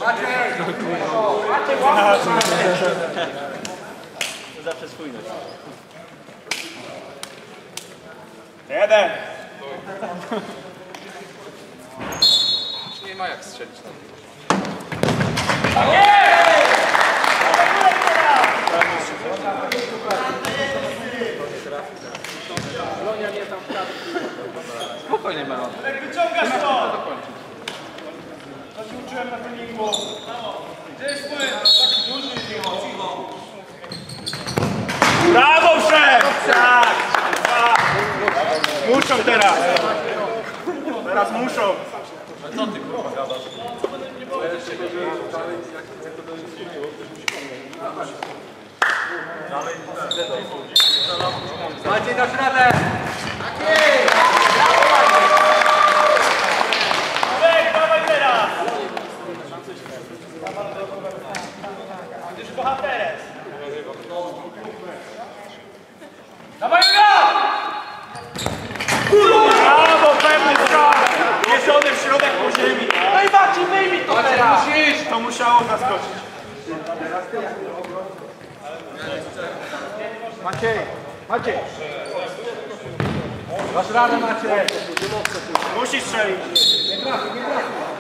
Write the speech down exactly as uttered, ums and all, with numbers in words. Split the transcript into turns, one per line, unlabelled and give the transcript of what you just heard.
To zawsze spójność.
Jeden.
Nie ma jak strzelić tam. Spokojnie, Melon.
Wyciągasz to! To się uczyłem na treningu. Gdzie jest płyn? Taki duży nie ma. Brawo, szef! Tak! Tak! Muszą teraz! Teraz muszą!
Co ty kurwa gadasz?
Maciej, dasz radę!
Ej, dawaj teraz! Będziesz bohaterem! Dawaj go! Brawo, pewny strzał! Wieszony w środek po ziemi. No i Maciej, wyjmij to teraz! Musisz! To musiało zaskoczyć.
Maciej! Maciej! Dasz radę, Maciej!
Musisz strzelić.
Nie trafi, nie trafi!